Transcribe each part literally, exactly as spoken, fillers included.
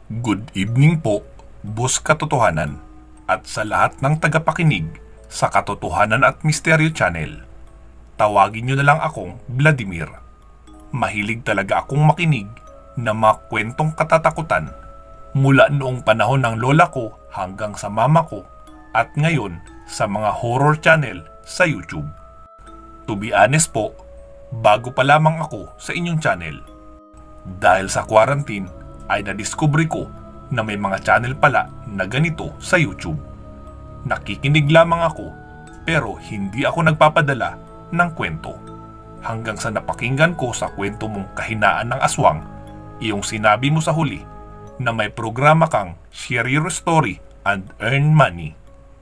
Good evening po, Boss Katotohanan, at sa lahat ng tagapakinig sa Katotohanan at Misteryo Channel. Tawagin nyo na lang akong Vladimir. Mahilig talaga akong makinig na mga kwentong katatakutan mula noong panahon ng lola ko hanggang sa mama ko at ngayon sa mga horror channel sa YouTube. To be honest po, bago pa lamang ako sa inyong channel. Dahil sa quarantine ay nadiskubre ko na may mga channel pala na ganito sa YouTube. Nakikinig lamang ako pero hindi ako nagpapadala ng kwento. Hanggang sa napakinggan ko sa kwento mong Kahinaan ng Aswang, iyong sinabi mo sa huli na may programa kang Share Your Story and Earn Money.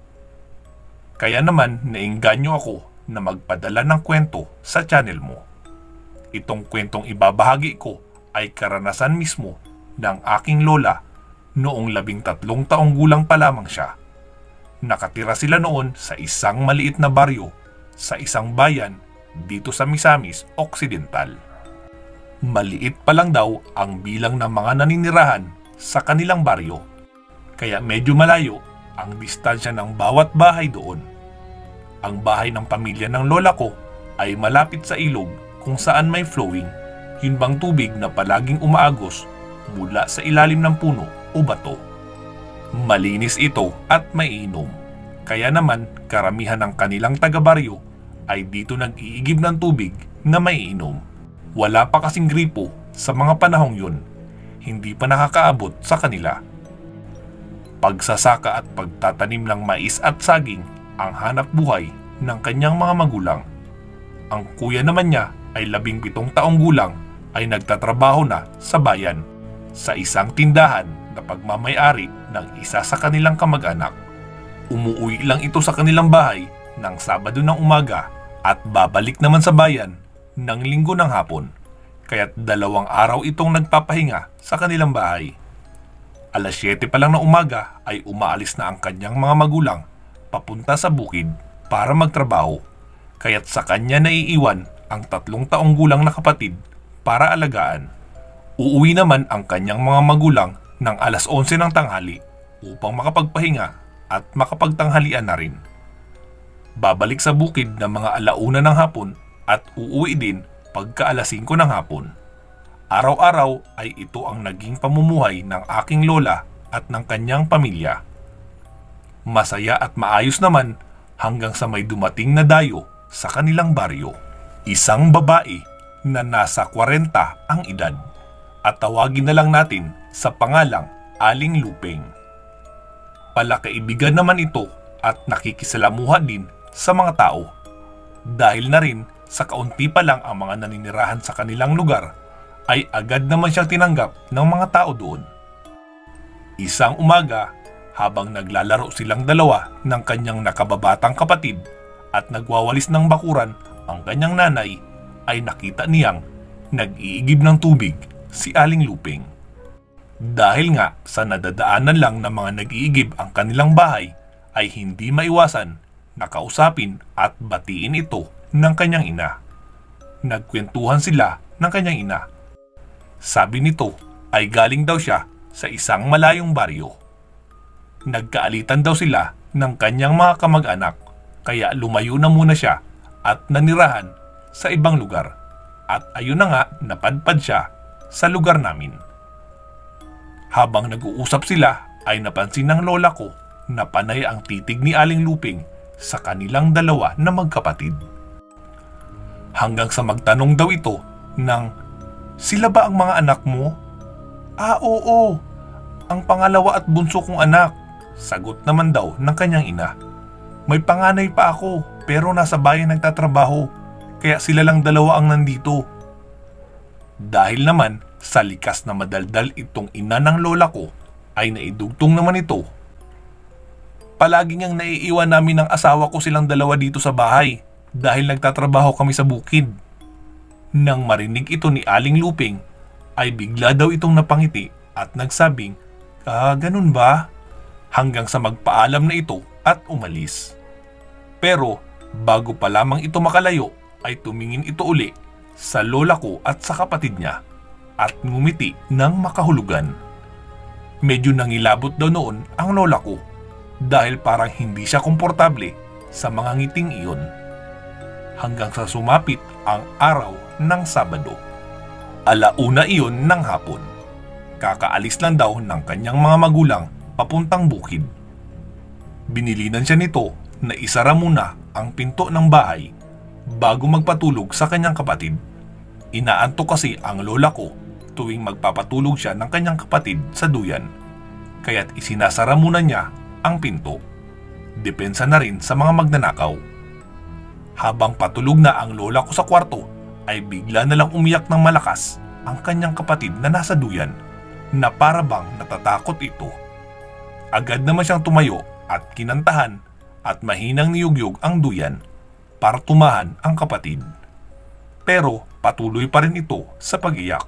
Kaya naman nainganyo ako na magpadala ng kwento sa channel mo. Itong kwentong ibabahagi ko ay karanasan mismo ng aking lola noong labing tatlong taong gulang pa lamang siya. Nakatira sila noon sa isang maliit na baryo sa isang bayan dito sa Misamis Occidental. Maliit pa lang daw ang bilang ng mga naninirahan sa kanilang baryo, kaya medyo malayo ang distansya ng bawat bahay doon. Ang bahay ng pamilya ng lola ko ay malapit sa ilog kung saan may flowing, yun bang tubig na palaging umaagos mula sa ilalim ng puno o bato. Malinis ito at maiinom, kaya naman karamihan ng kanilang taga-baryo ay dito nag-iigib ng tubig na maiinom. Wala pa kasing gripo sa mga panahong yun, hindi pa nakakaabot sa kanila. Pagsasaka at pagtatanim ng mais at saging ang hanap buhay ng kanyang mga magulang. Ang kuya naman niya ay labing pitong taong gulang ay nagtatrabaho na sa bayan sa isang tindahan na pagmamay-ari ng isa sa kanilang kamag-anak. Umuwi lang ito sa kanilang bahay ng Sabado ng umaga at babalik naman sa bayan ng Linggo ng hapon, kaya't dalawang araw itong nagpapahinga sa kanilang bahay. Alas siyete pa lang ng umaga ay umaalis na ang kanyang mga magulang papunta sa bukid para magtrabaho, kaya't sa kanya naiiwan ang tatlong taong gulang na kapatid para alagaan. Uuwi naman ang kanyang mga magulang ng alas onse ng tanghali upang makapagpahinga at makapagtanghalian na rin. Babalik sa bukid ng mga alauna ng hapon at uuwi din pagka alas singko ng hapon. Araw-araw ay ito ang naging pamumuhay ng aking lola at ng kanyang pamilya. Masaya at maayos naman hanggang sa may dumating na dayo sa kanilang baryo. Isang babae na nasa kwarenta ang edad, at tawagin na lang natin sa pangalang Aling Lupeng. Palakaibigan naman ito at nakikisalamuha din sa mga tao. Dahil na rin sa kaunti pa lang ang mga naninirahan sa kanilang lugar, ay agad naman siyang tinanggap ng mga tao doon. Isang umaga, habang naglalaro silang dalawa ng kanyang nakababatang kapatid at nagwawalis ng bakuran ang kanyang nanay, ay nakita niyang nag-iigib ng tubig si Aling Lupeng. Dahil nga sa nadadaanan lang ng mga nag-iigib ang kanilang bahay, ay hindi maiwasan na kausapin at batiin ito ng kanyang ina. Nagkwentuhan sila ng kanyang ina. Sabi nito ay galing daw siya sa isang malayong baryo. Nagkaalitan daw sila ng kanyang mga kamag-anak, kaya lumayo na muna siya at nanirahan sa ibang lugar. At ayun na nga, napadpad siya sa lugar namin. Habang nag-uusap sila ay napansin ng lola ko na panay ang titig ni Aling Lupeng sa kanilang dalawa na magkapatid. Hanggang sa magtanong daw ito ng, "Sila ba ang mga anak mo?" "Ah, oo, ang pangalawa at bunso kong anak," sagot naman daw ng kanyang ina. "May panganay pa ako pero nasa bayan nagtatrabaho, kaya sila lang dalawa ang nandito." Dahil naman sa likas na madaldal itong ina ng lola ko, ay naidugtong naman ito. "Palagi niyang naiiwan namin ng asawa ko silang dalawa dito sa bahay dahil nagtatrabaho kami sa bukid." Nang marinig ito ni Aling Lupeng, ay bigla daw itong napangiti at nagsabing, "Ah, ganun ba?" Hanggang sa magpaalam na ito at umalis. Pero bago pa lamang ito makalayo, ay tumingin ito uli sa lola ko at sa kapatid niya at ngumiti ng makahulugan. Medyo nangilabot daw noon ang lola ko dahil parang hindi siya komportable sa mga ngiting iyon. Hanggang sa sumapit ang araw ng Sabado. Alauna iyon ng hapon. Kakaalis lang daw ng kanyang mga magulang papuntang bukid. Binilinan siya nito na isara muna ang pinto ng bahay bago magpatulog sa kanyang kapatid. Inaantok kasi ang lola ko tuwing magpapatulog siya ng kanyang kapatid sa duyan. Kaya't isinasara muna niya ang pinto. Depensa na rin sa mga magnanakaw. Habang patulog na ang lola ko sa kwarto, ay bigla na lang umiyak ng malakas ang kanyang kapatid na nasa duyan na para bang natatakot ito. Agad naman siyang tumayo at kinantahan at mahinang niyugyug ang duyan para tumahan ang kapatid. Pero patuloy pa rin ito sa pag-iyak.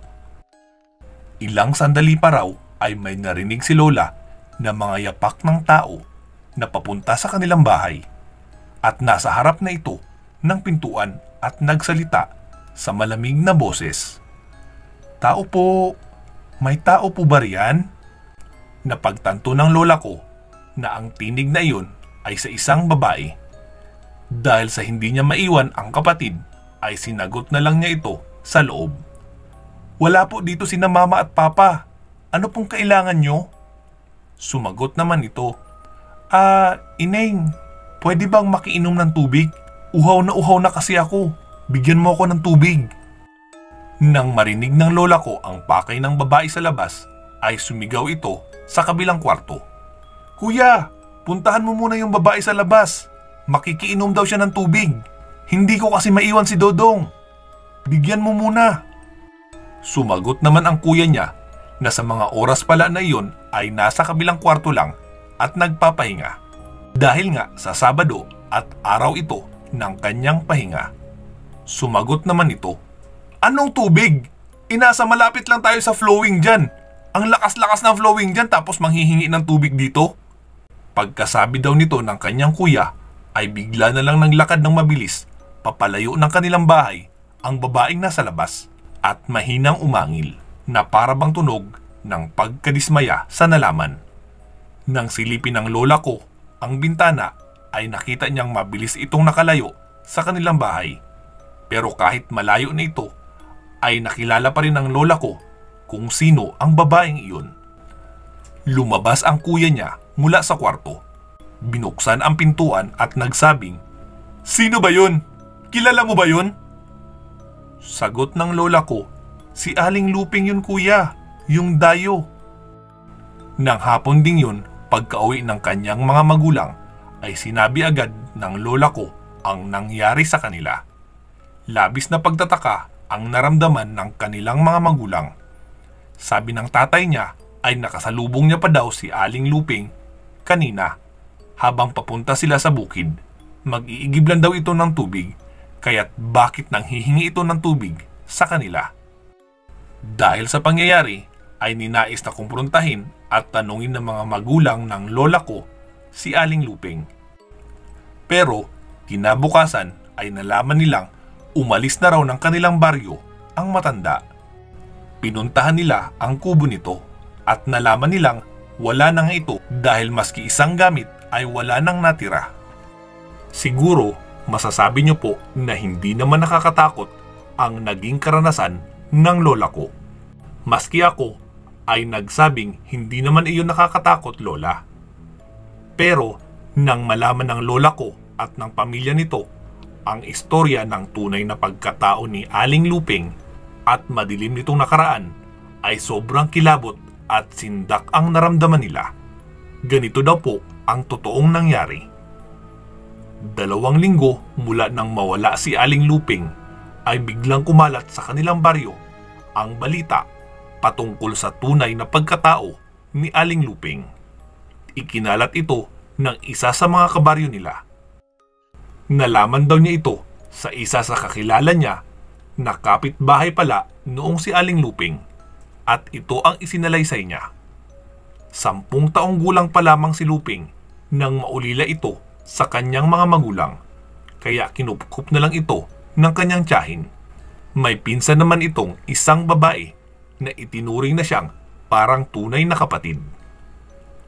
Ilang sandali pa raw ay may narinig si lola na mga yapak ng tao na papunta sa kanilang bahay at nasa harap na ito ng pintuan at nagsalita sa malamig na boses. "Tao po, may tao po ba riyan?" Napagtanto ng lola ko na ang tinig na iyon ay sa isang babae. Dahil sa hindi niya maiwan ang kapatid, ay sinagot na lang niya ito sa loob. "Wala po dito sina mama at papa. Ano pong kailangan nyo?" Sumagot naman ito, "Ah, Ineng, pwede bang makiinom ng tubig? Uhaw na uhaw na kasi ako. Bigyan mo ako ng tubig." Nang marinig ng lola ko ang pakay ng babae sa labas, ay sumigaw ito sa kabilang kwarto. "Kuya, puntahan mo muna yung babae sa labas. Makikiinom daw siya ng tubig. Hindi ko kasi maiwan si Dodong. Bigyan mo muna." Sumagot naman ang kuya niya na sa mga oras pala na iyon ay nasa kabilang kwarto lang at nagpapahinga. Dahil nga sa Sabado at araw ito ng kanyang pahinga. Sumagot naman ito, "Anong tubig? Inasa malapit lang tayo sa flowing dyan. Ang lakas-lakas ng flowing dyan tapos manghihingi ng tubig dito?" Pagkasabi daw nito ng kanyang kuya, ay bigla na lang naglakad ng mabilis papalayo ng kanilang bahay ang babaeng nasa labas at mahinang umangil na para bang tunog ng pagkadismaya sa nalaman. Nang silipin ng lola ko ang bintana, ay nakita niyang mabilis itong nakalayo sa kanilang bahay. Pero kahit malayo na ito, ay nakilala pa rin ng lola ko kung sino ang babaeng iyon. Lumabas ang kuya niya mula sa kwarto. Binuksan ang pintuan at nagsabing, "Sino ba yun? Kilala mo ba yun?" Sagot ng lola ko, "Si Aling Luping yun kuya, yung dayo." Nang hapon ding yun, pagka-uwi ng kanyang mga magulang, ay sinabi agad ng lola ko ang nangyari sa kanila. Labis na pagtataka ang naramdaman ng kanilang mga magulang. Sabi ng tatay niya ay nakasalubong niya pa daw si Aling Luping kanina habang papunta sila sa bukid. Mag-iigib lang daw ito ng tubig, kaya't bakit nang hihingi ito ng tubig sa kanila? Dahil sa pangyayari ay ninais na kumprontahin at tanungin ng mga magulang ng lola ko si Aling Luping. Pero kinabukasan ay nalaman nilang umalis na raw ng kanilang baryo ang matanda. Pinuntahan nila ang kubo nito at nalaman nilang wala na nga ito dahil maski isang gamit ay wala nang natira. Siguro masasabi niyo po na hindi naman nakakatakot ang naging karanasan ng lola ko. Maski ako ay nagsabing hindi naman iyon nakakatakot, lola. Pero nang malaman ng lola ko at ng pamilya nito ang istorya ng tunay na pagkatao ni Aling Luping at madilim nitong nakaraan, ay sobrang kilabot at sindak ang naramdaman nila. Ganito daw po ang totoong nangyari. Dalawang linggo mula nang mawala si Aling Luping, ay biglang kumalat sa kanilang baryo ang balita patungkol sa tunay na pagkatao ni Aling Luping. Ikinalat ito ng isa sa mga kabaryo nila. Nalaman daw niya ito sa isa sa kakilala niya na kapitbahay pala noong si Aling Luping, at ito ang isinalaysay niya. Sampung taong gulang pa lamang si Luping nang maulila ito sa kanyang mga magulang, kaya kinupkup na lang ito ng kanyang tiyahin. May pinsan naman itong isang babae na itinuring na siyang parang tunay na kapatid.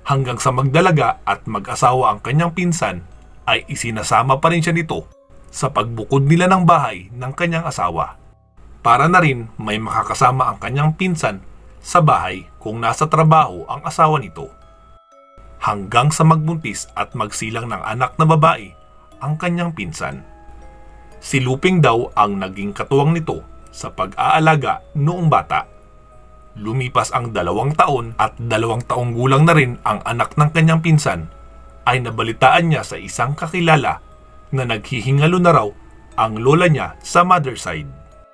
Hanggang sa magdalaga at mag-asawa ang kanyang pinsan, ay isinasama pa rin siya nito sa pagbukod nila ng bahay ng kanyang asawa. Para na rin may makakasama ang kanyang pinsan sa bahay kung nasa trabaho ang asawa nito. Hanggang sa magbuntis at magsilang ng anak na babae ang kanyang pinsan. Si Luping daw ang naging katuwang nito sa pag-aalaga noong bata. Lumipas ang dalawang taon at dalawang taong gulang na rin ang anak ng kanyang pinsan, ay nabalitaan niya sa isang kakilala na naghihingalo na raw ang lola niya sa mother side.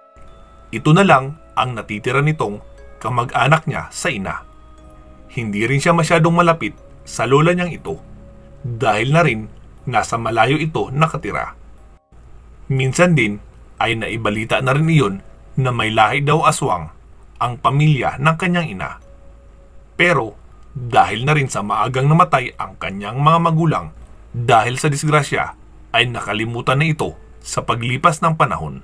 Ito na lang ang natitira nitong kamag-anak niya sa ina. Hindi rin siya masyadong malapit sa lola niyang ito dahil na rin nasa malayo ito nakatira. Minsan din ay naibalita na rin iyon na may lahi daw aswang ang pamilya ng kanyang ina. Pero dahil na rin sa maagang namatay ang kanyang mga magulang dahil sa disgrasya, ay nakalimutan na ito sa paglipas ng panahon.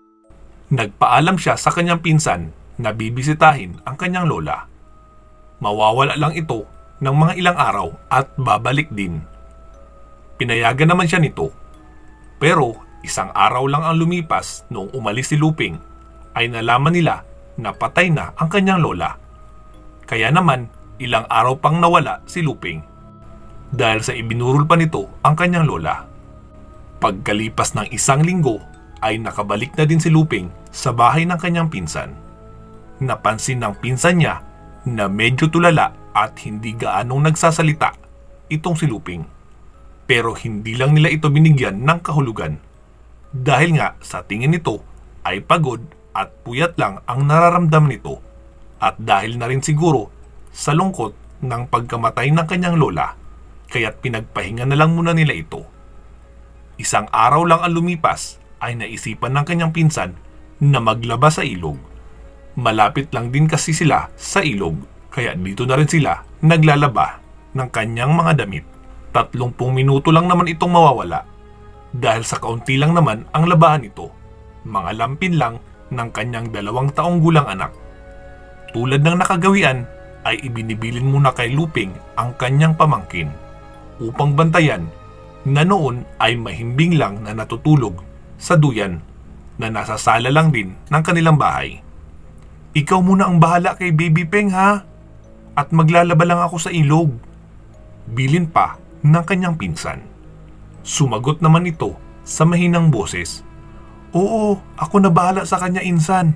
Nagpaalam siya sa kanyang pinsan na bibisitahin ang kanyang lola. Mawawala lang ito ng mga ilang araw at babalik din. Pinayagan naman siya nito. Pero isang araw lang ang lumipas noong umalis si Luping, ay nalaman nila na patay na ang kanyang lola. Kaya naman ilang araw pang nawala si Luping dahil sa ibinurol pa nito ang kanyang lola. Pagkalipas ng isang linggo ay nakabalik na din si Luping sa bahay ng kanyang pinsan. Napansin ng pinsan niya na medyo tulala at hindi gaanong nagsasalita itong si Luping. Pero hindi lang nila ito binigyan ng kahulugan dahil nga sa tingin nito ay pagod at puyat lang ang nararamdaman nito, at dahil na rin siguro sa lungkot ng pagkamatay ng kanyang lola, kaya't pinagpahinga na lang muna nila ito. Isang araw lang ang lumipas ay naisipan ng kanyang pinsan na maglaba sa ilog. Malapit lang din kasi sila sa ilog, kaya dito na rin sila naglalaba ng kanyang mga damit. Tatlumpung minuto lang naman itong mawawala dahil sa kaunti lang naman ang labahan nito. Mga lampin lang ng kanyang dalawang taong gulang anak. Tulad ng nakagawian ay ibinibilin muna kay Luping ang kanyang pamangkin upang bantayan na noon ay mahimbing lang na natutulog sa duyan na nasa sala lang din ng kanilang bahay. Ikaw muna ang bahala kay Baby Peng ha, at maglalaba lang ako sa ilog, bilin pa ng kanyang pinsan. Sumagot naman ito sa mahinang boses, Oo, ako na bahala sa kanya, insan.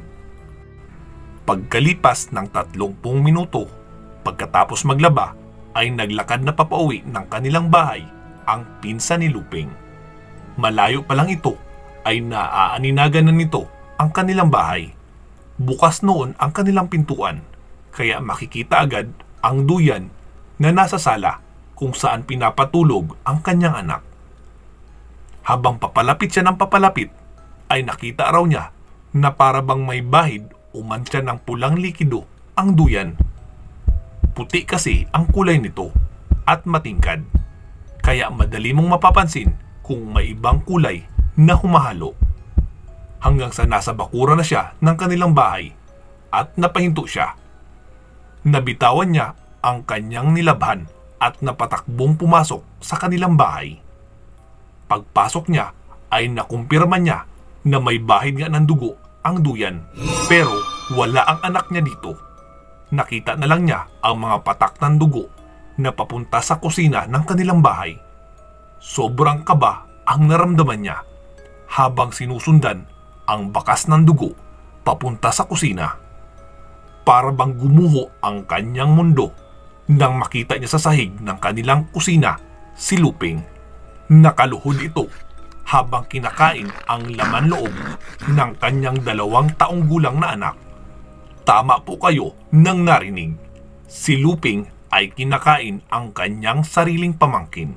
Pagkalipas ng tatlumpung minuto, pagkatapos maglaba, ay naglakad na papauwi ng kanilang bahay ang pinsan ni Luping. Malayo pa lang ito, ay naaaninagan na nito ang kanilang bahay. Bukas noon ang kanilang pintuan, kaya makikita agad ang duyan na nasa sala kung saan pinapatulog ang kanyang anak. Habang papalapit siya ng papalapit, ay nakita raw niya na para bang may bahid o mantsa ng pulang likido ang duyan. Puti kasi ang kulay nito at matingkad, kaya madali mong mapapansin kung may ibang kulay na humahalo. Hanggang sa nasa bakura na siya ng kanilang bahay at napahinto siya. Nabitawan niya ang kanyang nilabhan at napatakbong pumasok sa kanilang bahay. Pagpasok niya ay nakumpirma niya na may bahid nga ng dugo ang duyan, pero wala ang anak niya dito. Nakita na lang niya ang mga patak ng dugo na papunta sa kusina ng kanilang bahay. Sobrang kaba ang naramdaman niya habang sinusundan ang bakas ng dugo papunta sa kusina. Para bang gumuho ang kanyang mundo nang makita niya sa sahig ng kanilang kusina si Luping. Nakaluhod ito habang kinakain ang laman loob ng kanyang dalawang taong gulang na anak. Tama po kayo nang narinig. Si Luping ay kinakain ang kanyang sariling pamangkin.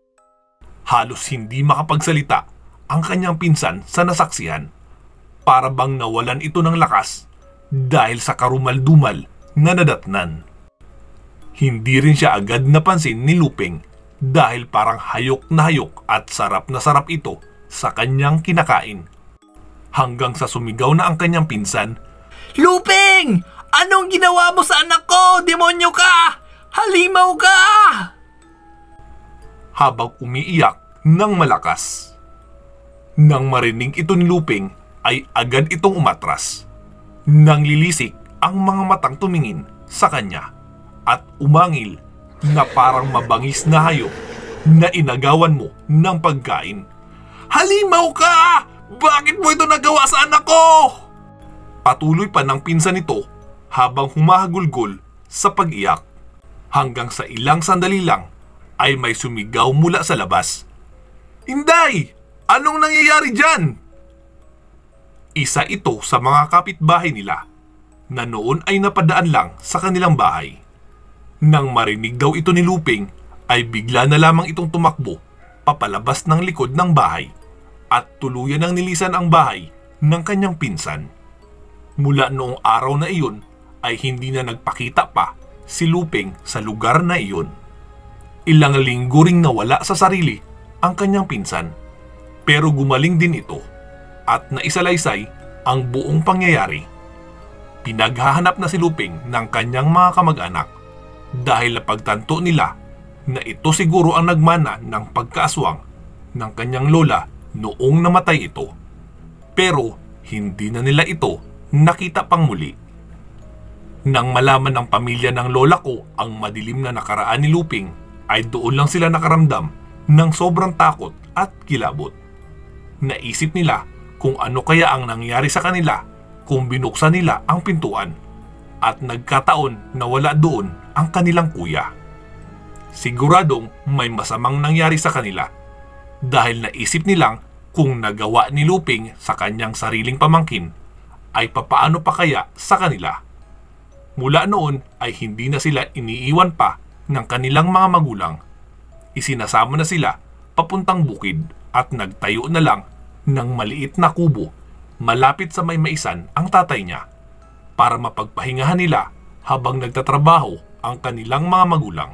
Halos hindi makapagsalita ang kanyang pinsan sa nasaksihan. Para bang nawalan ito ng lakas dahil sa karumal-dumal na nadatnan. Hindi rin siya agad napansin ni Luping dahil parang hayok na hayok at sarap na sarap ito sa kanyang kinakain. Hanggang sa sumigaw na ang kanyang pinsan, Luping! Anong ginawa mo sa anak ko? Demonyo ka! Halimaw ka! habang umiiyak ng malakas. Nang marinig ito ni Luping ay agad itong umatras. Nang lilisik ang mga matang tumingin sa kanya at umangil na parang mabangis na hayop na inagawan mo ng pagkain. Halimaw ka! Bakit mo ito nagawa sa anak ko? Patuloy pa ng pinsan nito habang humahagulgol sa pag-iyak. Hanggang sa ilang sandali lang ay may sumigaw mula sa labas. Inday! Anong nangyayari dyan? Isa ito sa mga kapitbahay nila na noon ay napadaan lang sa kanilang bahay. Nang marinig daw ito ni Luping ay bigla na lamang itong tumakbo papalabas ng likod ng bahay at tuluyan ng nilisan ang bahay ng kanyang pinsan. Mula noong araw na iyon ay hindi na nagpakita pa si Luping sa lugar na iyon. Ilang linggo ring nawala sa sarili ang kanyang pinsan, pero gumaling din ito at naisalaysay ang buong pangyayari. Pinaghahanap na si Luping ng kanyang mga kamag-anak dahil napagtanto nila na ito siguro ang nagmana ng pagkaaswang ng kanyang lola noong namatay ito. Pero hindi na nila ito nakita pang muli. Nang malaman ng pamilya ng lola ko ang madilim na nakaraan ni Luping, ay doon lang sila nakaramdam ng sobrang takot at kilabot. Naisip nila kung ano kaya ang nangyari sa kanila kung binuksan nila ang pintuan at nagkataon na wala doon ang kanilang kuya. Siguradong may masamang nangyari sa kanila dahil naisip nilang kung nagawa ni Luping sa kanyang sariling pamangkin ay papaano pa kaya sa kanila. Mula noon ay hindi na sila iniiwan pa ng kanilang mga magulang. Isinasama na sila papuntang bukid at nagtayo na lang ng maliit na kubo malapit sa may maisan ang tatay niya para mapagpahingahan nila habang nagtatrabaho ang kanilang mga magulang.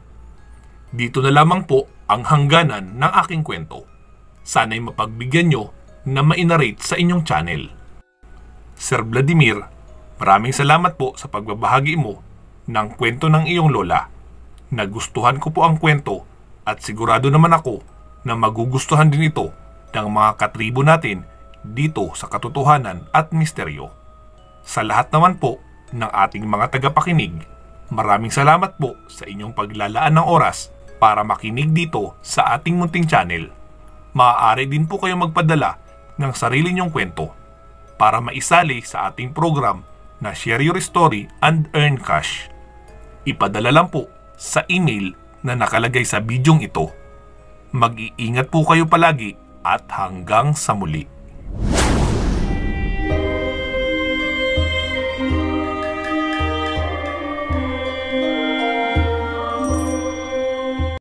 Dito na lamang po ang hangganan ng aking kwento. Sana'y mapagbigyan nyo na mainarate sa inyong channel. Sir Vladimir, maraming salamat po sa pagbabahagi mo ng kwento ng iyong lola. Nagustuhan ko po ang kwento at sigurado naman ako na magugustuhan din ito ng mga katribo natin dito sa katotohanan at misteryo. Sa lahat naman po ng ating mga tagapakinig, maraming salamat po sa inyong paglalaan ng oras para makinig dito sa ating munting channel. Maaari din po kayo magpadala ng sarili niyong kwento para maisali sa ating program na Share Your Story and Earn Cash. Ipadala lang po sa email na nakalagay sa bidyong ito. Mag-iingat po kayo palagi at hanggang sa muli.